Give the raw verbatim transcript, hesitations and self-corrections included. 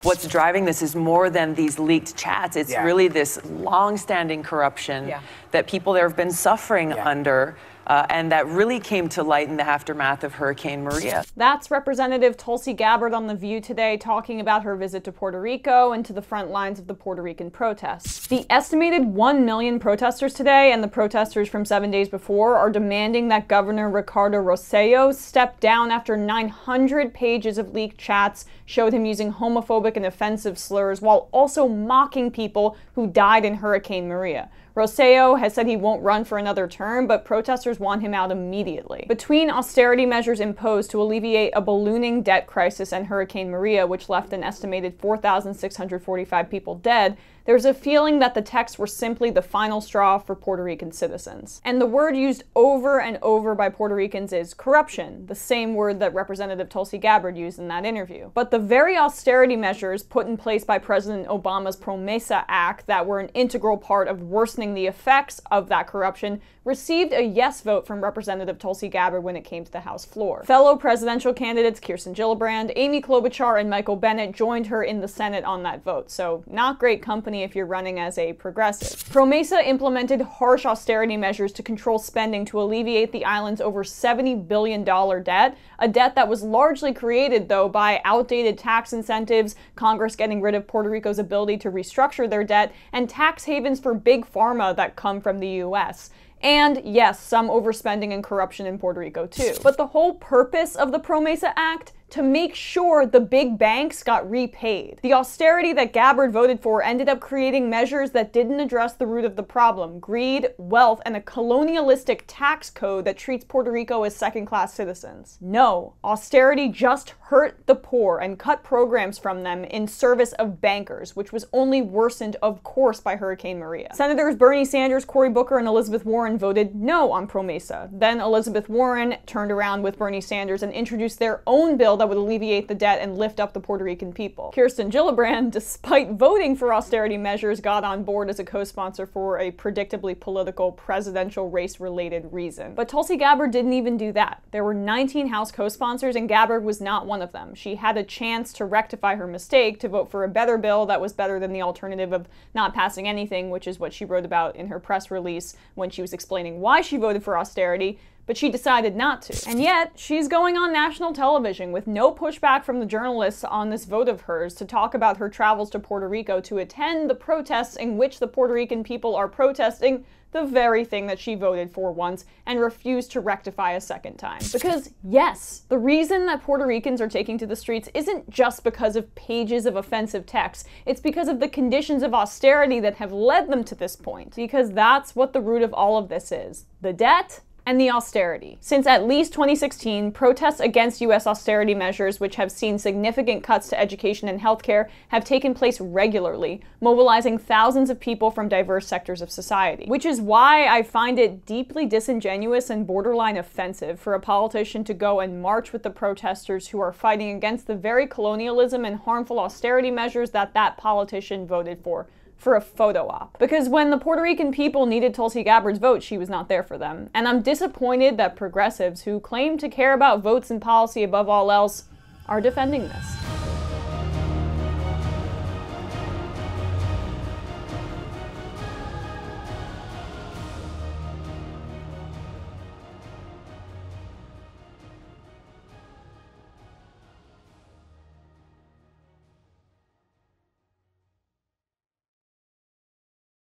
What's driving this is more than these leaked chats. It's yeah. really this long-standing corruption yeah. that people there have been suffering yeah. under. Uh, and that really came to light in the aftermath of Hurricane Maria. That's Representative Tulsi Gabbard on The View today, talking about her visit to Puerto Rico and to the front lines of the Puerto Rican protests. The estimated one million protesters today and the protesters from seven days before are demanding that Governor Ricardo Rossello step down after nine hundred pages of leaked chats showed him using homophobic and offensive slurs while also mocking people who died in Hurricane Maria. Rossello has said he won't run for another term, but protesters want him out immediately. Between austerity measures imposed to alleviate a ballooning debt crisis and Hurricane Maria, which left an estimated four thousand six hundred forty-five people dead, there's a feeling that the texts were simply the final straw for Puerto Rican citizens. And the word used over and over by Puerto Ricans is corruption, the same word that Representative Tulsi Gabbard used in that interview. But the very austerity measures put in place by President Obama's Promesa Act that were an integral part of worsening the effects of that corruption received a yes vote from Representative Tulsi Gabbard when it came to the House floor. Fellow presidential candidates Kirsten Gillibrand, Amy Klobuchar, and Michael Bennet joined her in the Senate on that vote, so not great company if you're running as a progressive. Promesa implemented harsh austerity measures to control spending to alleviate the island's over seventy billion dollars debt, a debt that was largely created, though, by outdated tax incentives, Congress getting rid of Puerto Rico's ability to restructure their debt, and tax havens for big pharma that come from the U S. And yes, some overspending and corruption in Puerto Rico too. But the whole purpose of the Promesa Act? To make sure the big banks got repaid. The austerity that Gabbard voted for ended up creating measures that didn't address the root of the problem: greed, wealth, and a colonialistic tax code that treats Puerto Rico as second-class citizens. No, austerity just hurt the poor and cut programs from them in service of bankers, which was only worsened, of course, by Hurricane Maria. Senators Bernie Sanders, Cory Booker, and Elizabeth Warren voted no on Promesa. Then Elizabeth Warren turned around with Bernie Sanders and introduced their own bill that would alleviate the debt and lift up the Puerto Rican people. Kirsten Gillibrand, despite voting for austerity measures, got on board as a co-sponsor for a predictably political presidential race-related reason. But Tulsi Gabbard didn't even do that. There were nineteen House co-sponsors and Gabbard was not one of them. She had a chance to rectify her mistake, to vote for a better bill that was better than the alternative of not passing anything, which is what she wrote about in her press release when she was explaining why she voted for austerity. But she decided not to. And yet, she's going on national television with no pushback from the journalists on this vote of hers to talk about her travels to Puerto Rico to attend the protests in which the Puerto Rican people are protesting the very thing that she voted for once and refused to rectify a second time. Because yes, the reason that Puerto Ricans are taking to the streets isn't just because of pages of offensive texts, it's because of the conditions of austerity that have led them to this point. Because that's what the root of all of this is: the debt and the austerity. Since at least twenty sixteen, protests against U S austerity measures, which have seen significant cuts to education and healthcare, have taken place regularly, mobilizing thousands of people from diverse sectors of society. Which is why I find it deeply disingenuous and borderline offensive for a politician to go and march with the protesters who are fighting against the very colonialism and harmful austerity measures that that politician voted for. For a photo op. Because when the Puerto Rican people needed Tulsi Gabbard's vote, she was not there for them. And I'm disappointed that progressives who claim to care about votes and policy above all else are defending this.